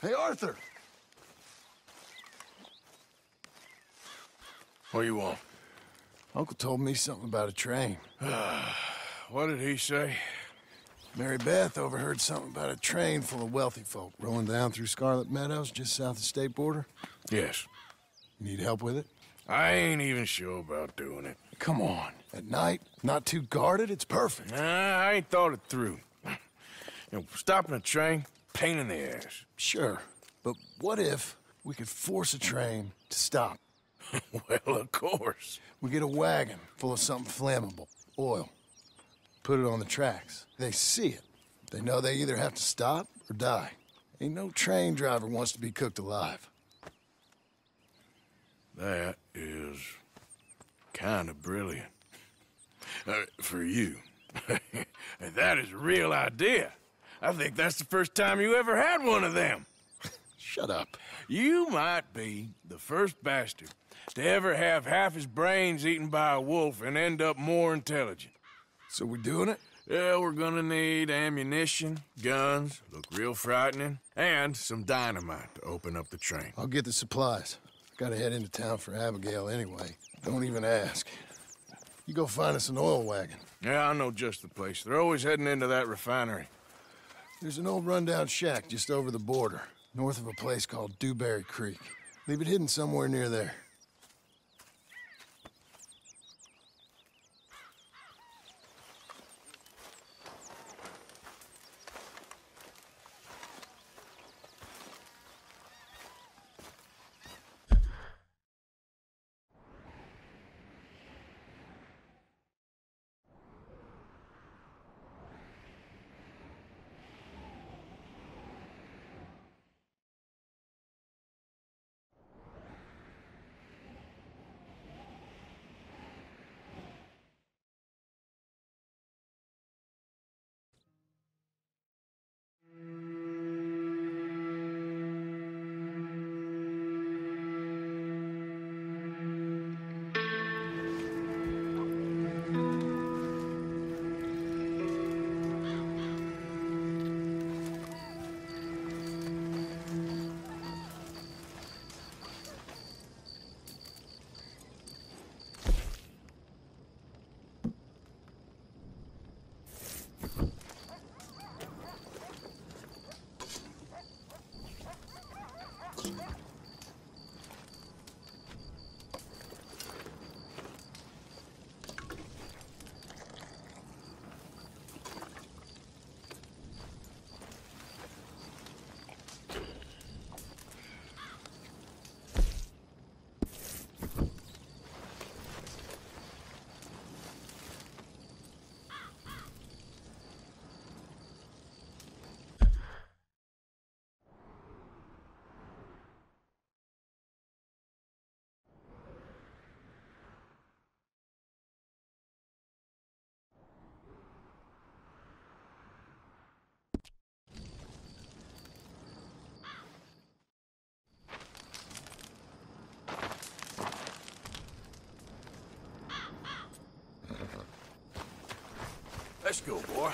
Hey, Arthur! What do you want? Uncle told me something about a train. What did he say? Mary Beth overheard something about a train full of wealthy folk rolling down through Scarlet Meadows just south of the state border. Yes. You need help with it? I ain't even sure about doing it. Come on. At night, not too guarded, it's perfect. Nah, I ain't thought it through. Stopping a train, pain in the ass. Sure, but what if we could force a train to stop? Well, of course. We get a wagon full of something flammable, oil. Put it on the tracks. They see it. They know they either have to stop or die. Ain't no train driver wants to be cooked alive. That is kind of brilliant. For you. That is a real idea. I think that's the first time you ever had one of them. Shut up. You might be the first bastard to ever have half his brains eaten by a wolf and end up more intelligent. So we're doing it? Yeah, we're gonna need ammunition, guns, look real frightening, and some dynamite to open up the train. I'll get the supplies. Gotta head into town for Abigail anyway. Don't even ask. You go find us an oil wagon. Yeah, I know just the place. They're always heading into that refinery. There's an old rundown shack just over the border, north of a place called Dewberry Creek. Leave it hidden somewhere near there. Let's go, boy.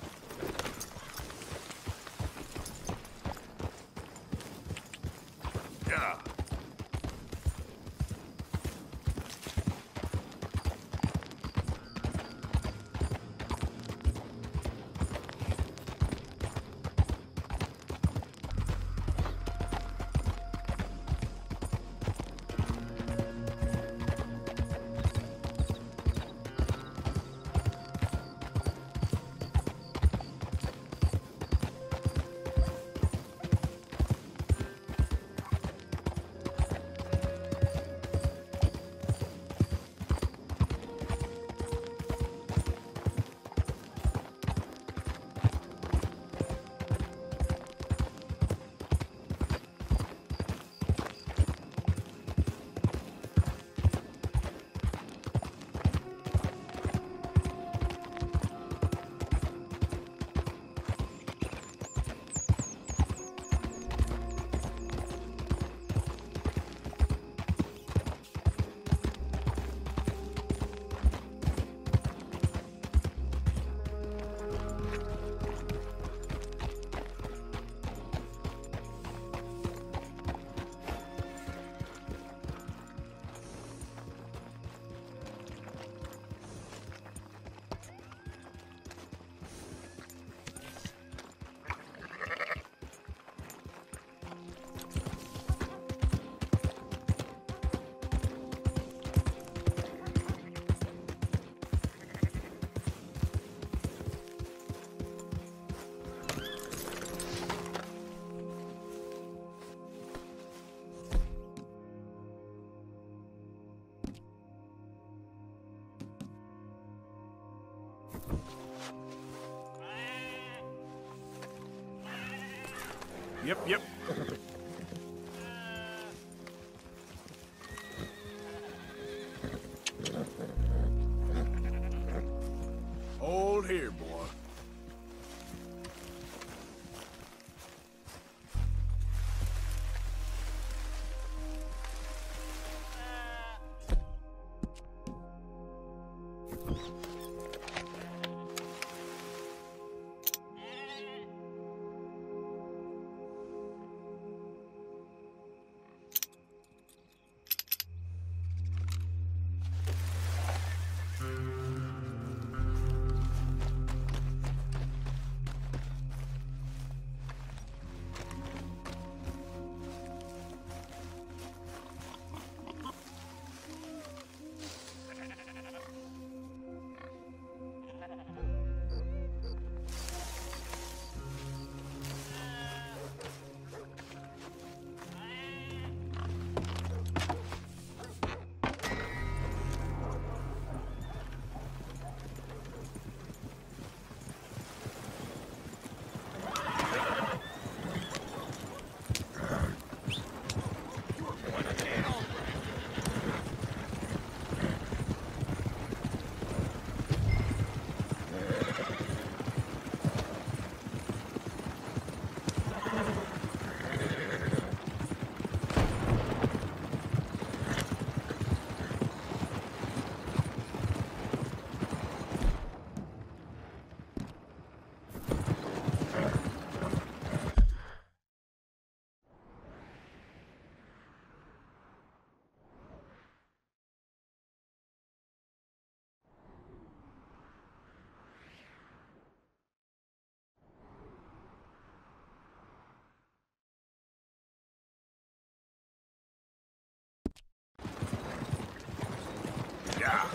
Yeah. Yep. Hold here, boy. Yeah.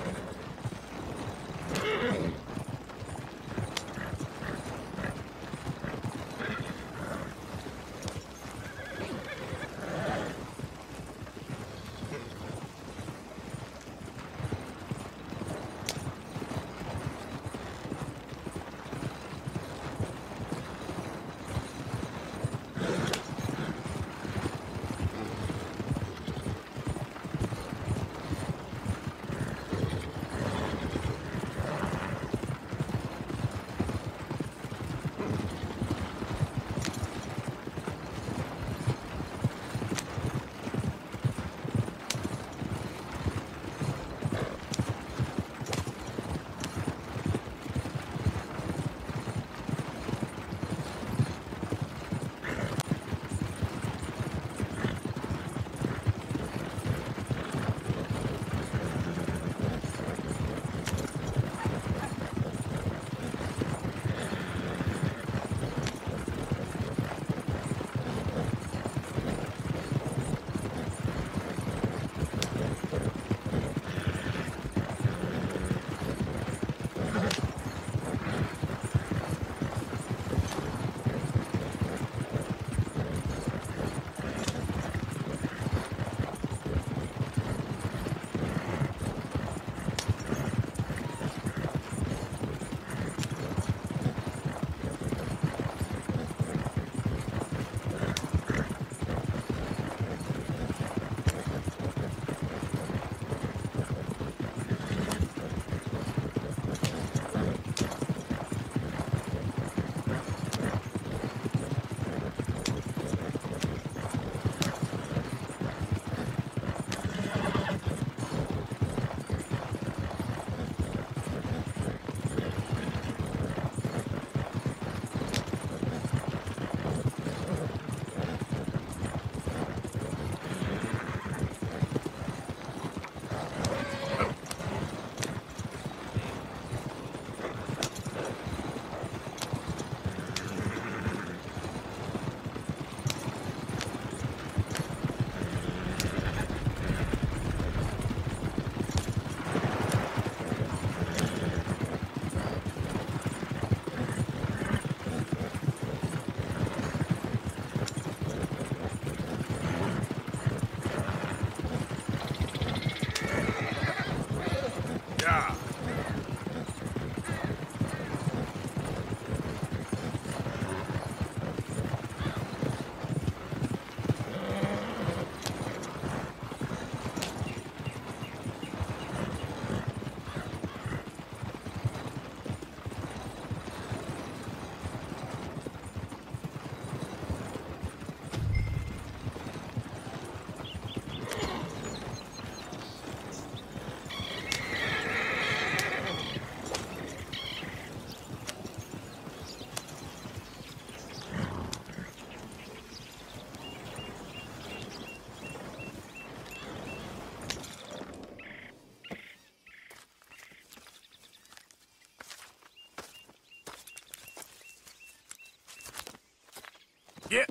Get.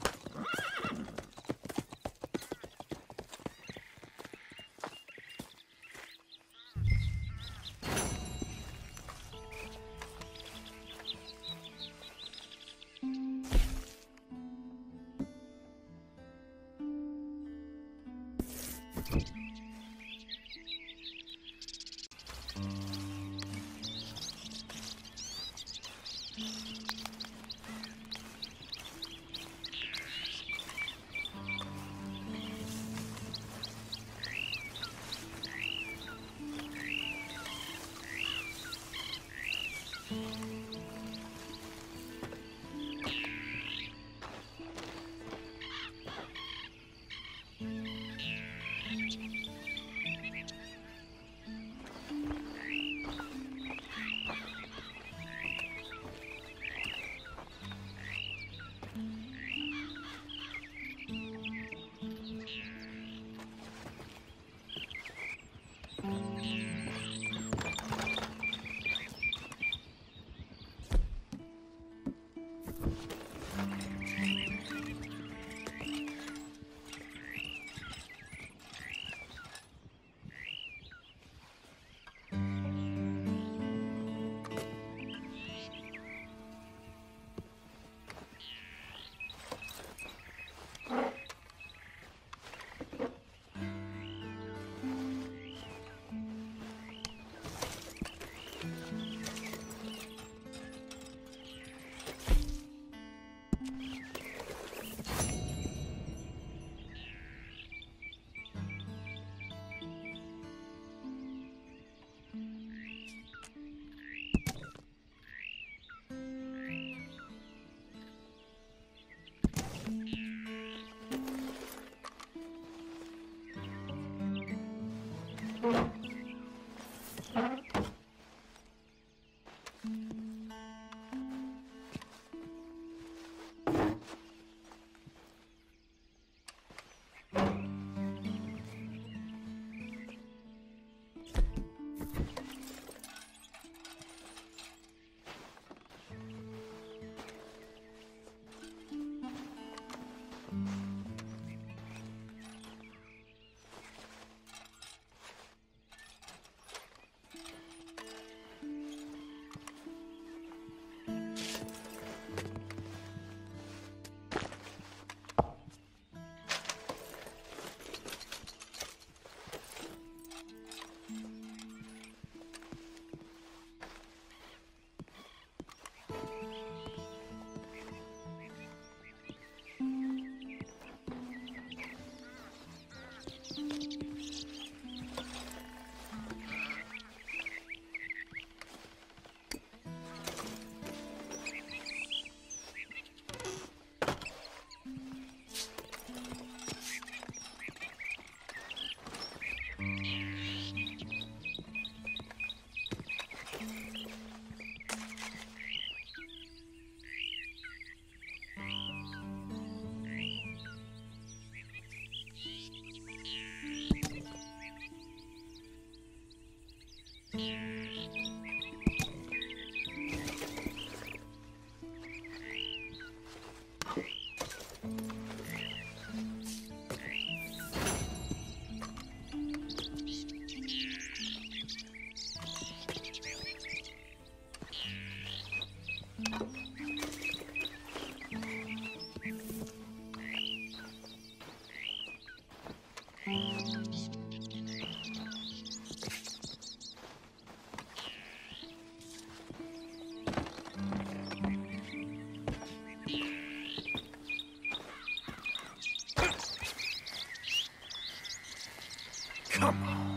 Come on.